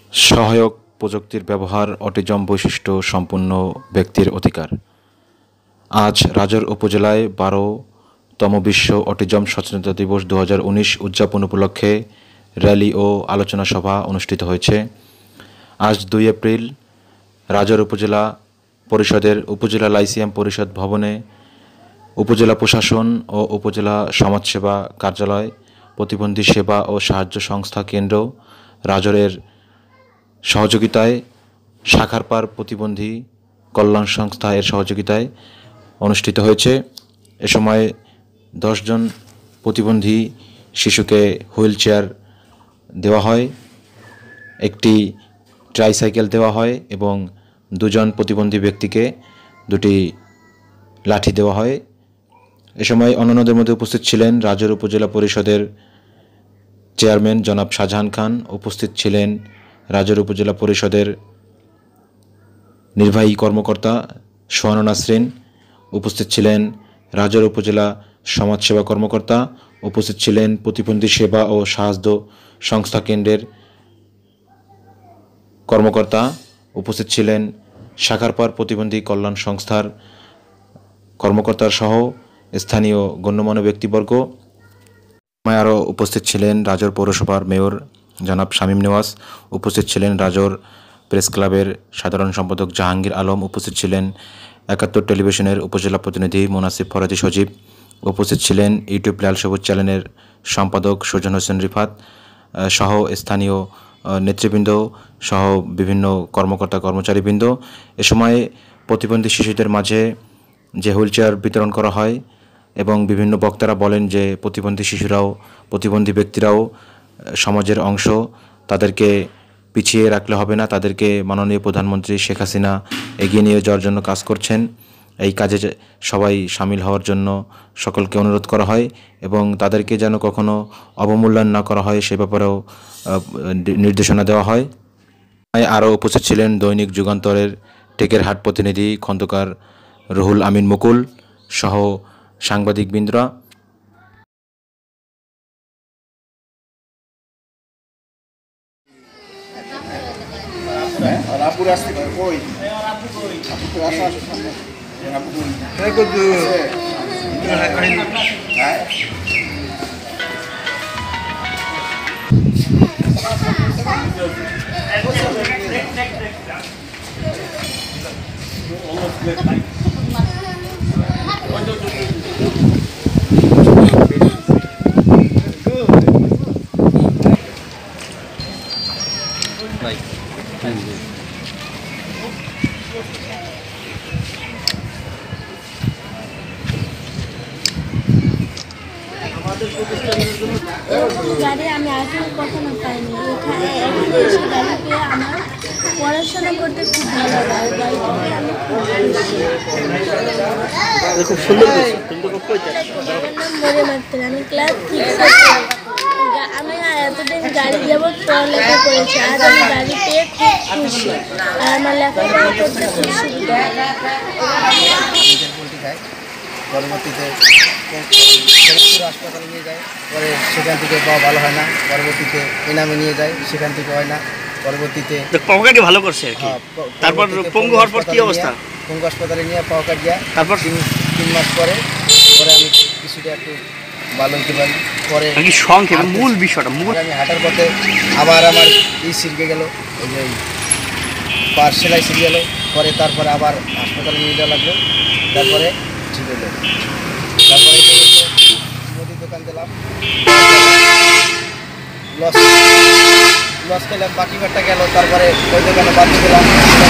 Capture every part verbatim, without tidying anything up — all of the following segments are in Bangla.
সহায়ক প্রযুক্তির ব্যবহার অটিজম বৈশিষ্ট্য সম্পন্ন ব্যক্তির অধিকার। আজ রাজৌর উপজেলায় বারোতম বিশ্ব অটিজম সচেতনতা দিবস দু হাজার উনিশ উদযাপন উপলক্ষে র্যালি ও আলোচনা সভা অনুষ্ঠিত হয়েছে। আজ দুই এপ্রিল রাজৌর উপজেলা পরিষদের উপজেলা লাইসিয়াম পরিষদ ভবনে উপজেলা প্রশাসন ও উপজেলা সমাজসেবা কার্যালয়, প্রতিবন্ধী সেবা ও সাহায্য সংস্থা কেন্দ্র রাজৌরের সহযোগিতায় শাখারপাড় প্রতিবন্ধী কল্যাণ সংস্থা এর সহযোগিতায় অনুষ্ঠিত হয়েছে। এ সময় দশজন প্রতিবন্ধী শিশুকে হুইল চেয়ার দেওয়া হয়, একটি ট্রাইসাইকেল দেওয়া হয় এবং দুজন প্রতিবন্ধী ব্যক্তিকে দুটি লাঠি দেওয়া হয়। এ সময় অন্যান্যদের মধ্যে উপস্থিত ছিলেন রাজৌর উপজেলা পরিষদের চেয়ারম্যান জনাব শাহজাহান খান, উপস্থিত ছিলেন রাজৌর উপজেলা পরিষদের নির্বাহী কর্মকর্তা সোহানা নাসরিন, উপস্থিত ছিলেন রাজৌর উপজেলা সমাজসেবা কর্মকর্তা, উপস্থিত ছিলেন প্রতিবন্ধী সেবা ও সাহায্য সংস্থা কেন্দ্রের কর্মকর্তা, উপস্থিত ছিলেন শাখারপাড় প্রতিবন্ধী কল্যাণ সংস্থার কর্মকর্তা সহ স্থানীয় গণ্যমান্য ব্যক্তিবর্গ। আরও উপস্থিত ছিলেন রাজৌর পৌরসভার মেয়র জনাব শামীম নেওয়াজ, উপস্থিত ছিলেন রাজৌর প্রেস ক্লাবের সাধারণ সম্পাদক জাহাঙ্গীর আলম, উপস্থিত ছিলেন একাত্তর টেলিভিশনের উপজেলা প্রতিনিধি মুনাসিব ফরাজি সজীব, উপস্থিত ছিলেন ইউটিউব লাল সবুজ চ্যানেলের সম্পাদক সুজন হোসেন রিফাত সহ স্থানীয় নেতৃবৃন্দ সহ বিভিন্ন কর্মকর্তা কর্মচারীবৃন্দ। এ সময় প্রতিবন্ধী শিশুদের মাঝে যে হুইল চেয়ার বিতরণ করা হয় এবং বিভিন্ন বক্তারা বলেন যে প্রতিবন্ধী শিশুরাও প্রতিবন্ধী ব্যক্তিরাও সমাজের অংশ, তাদেরকে পিছিয়ে রাখলে হবে না, তাদেরকে মাননীয় প্রধানমন্ত্রী শেখ হাসিনা এগিয়ে নিয়ে যাওয়ার জন্য কাজ করছেন। এই কাজে সবাই সামিল হওয়ার জন্য সকলকে অনুরোধ করা হয় এবং তাদেরকে যেন কখনো অবমূল্যায়ন না করা হয় সে ব্যাপারেও নির্দেশনা দেওয়া হয়। আরও উপস্থিত ছিলেন দৈনিক যুগান্তরের টেকেরহাট প্রতিনিধি খন্দকার রুহুল আমিন মুকুল সহ সাংবাদিকবৃন্দরা। গাড়ি আমি আগে কখনো পাইনি, এখানে এসে গাড়ি পেয়ে আমার পড়াশোনা করতে খুব ভালো লাগে। গাড়িটা পেয়ে আমি খুব সুন্দর। মরে মারতেন, আমি ক্লাস সিক্সে আমি এতদিন গাড়ি যাব পড়ালেখা করেছি, আজ আমি গাড়ি পেয়ে খুব খুশি আর আমার লেখাপড়া করতে খুব সুবিধা। পরবর্তীতে হাসপাতালে নিয়ে যায়, পরে সেখান থেকে পাওয়া ভালো হয় না, পরবর্তীতে এনামে নিয়ে যায়, সেখান থেকে হয় না, পরবর্তীতে পাওয়াকাটি ভালো করছে। তারপর পঙ্গু হওয়ার পর কি অবস্থা? পঙ্গু হাসপাতালে নিয়ে পাওয়াকাট যায়, তারপর তিন তিন মাস পরে পরে আমি কিছুটা একটু ভালো হতে পারি। পরে সংক্ষেপে মূল বিষয়টা মূল আমি হাঁটার পথে আবার আমার ই ছিঁড়কে গেল, ওই যে পার সেলাই ছিঁড়ে গেল, পরে তারপরে আবার হাসপাতালে নিয়ে যাওয়া লাগলো, তারপরে ঠিক হলো। তারপরে মুদি দোকান দিলাম, লস লস খেলাম, বাকি বারটা গেল, তারপরে ওই দোকানে বাদ দিলাম।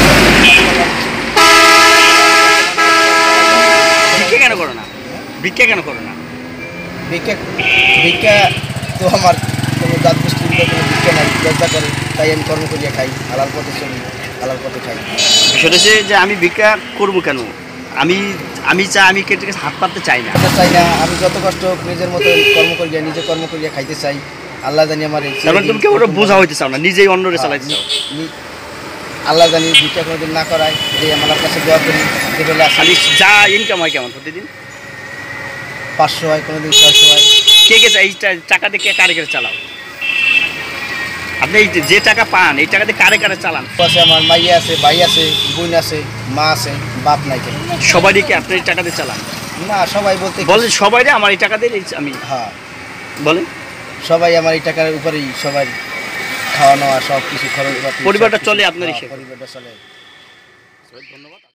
ভিক্ষা কেন করো না? ভিক্ষা কেন করো না? ভিক্ষা ভিক্ষা তো আমার কোনো জাত গোষ্ঠীর কোনো ভিক্ষা নাই, ব্যবসা করে, তাই আমি কর্ম করিয়া খাই, হালাল পথে চলি, হালাল পথে খাই। বিষয়টা হচ্ছে যে আমি ভিক্ষা করবো কেন? আমি আমি চাই আমি কেটে হাত পাততে চাই না চাই না আমি যত কষ্ট নিজের মতো কর্ম করিয়া নিজে কর্ম করিয়া খাইতে চাই। আল্লাহ জানি আমার তুমি কেউ বোঝা হইতে চাও না, নিজেই অন্যরে চালাইতে চাও। আল্লাহ জানি ভিক্ষা কোনোদিন না করায়, যে আমার কাছে দোয়া করি। খালি যা ইনকাম হয় কেমন প্রতিদিন? পাঁচশো হয়, কোনোদিন ছয়শো হয়। কে কে এই টাকা দিয়ে কে কারে চালাও? আপনি এই যে- যে টাকা পান এই টাকা দিয়ে কারে কারে চালান? আছে আমার মাইয়া আছে, ভাই আছে, বোন আছে, মা আছে, বাপ নাই কেন। সবারই কি আপনি এই টাকা দিয়ে চালান? না সবাই বলতে বলেন সবাই রে আমার এই টাকা দিয়ে এই- আমি হ্যাঁ বলেন সবাই আমার এই টাকার উপরেই সবাই খাওয়া নেওয়া সব কিছু খরচ পাতি পরিবারটা সবকিছু। চলে আপনার হ্যাঁ, হিসেবে? পরিবারটা চলে। ধন্যবাদ।